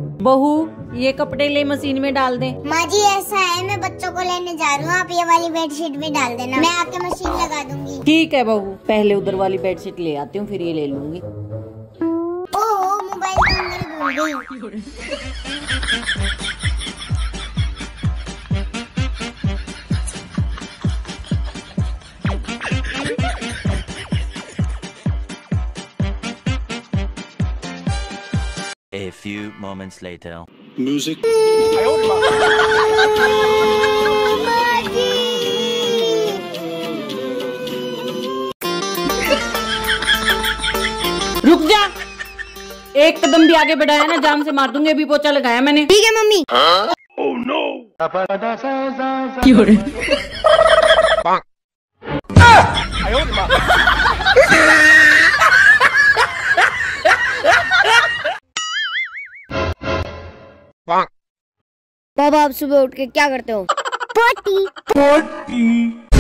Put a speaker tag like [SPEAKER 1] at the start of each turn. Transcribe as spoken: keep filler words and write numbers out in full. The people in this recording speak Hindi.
[SPEAKER 1] बहू ये कपड़े ले मशीन में डाल दे।
[SPEAKER 2] माँ जी ऐसा है, मैं बच्चों को लेने जा रही हूँ, आप ये वाली बेडशीट भी डाल देना, मैं आके मशीन लगा दूंगी।
[SPEAKER 1] ठीक है बहू, पहले उधर वाली बेडशीट ले आती हूँ फिर ये ले लूंगी।
[SPEAKER 2] ओह मोबाइल तो अंदर भूल गई।
[SPEAKER 3] A few moments later.
[SPEAKER 4] Music.
[SPEAKER 1] रुक जा, एक कदम भी आगे बढ़ाया ना जान से मार दूंगी। अभी पोछा लगाया मैंने।
[SPEAKER 2] ठीक है मम्मी।
[SPEAKER 4] Oh no.
[SPEAKER 2] पापा आप सुबह उठ के क्या करते हो? पोटी।
[SPEAKER 4] Potty.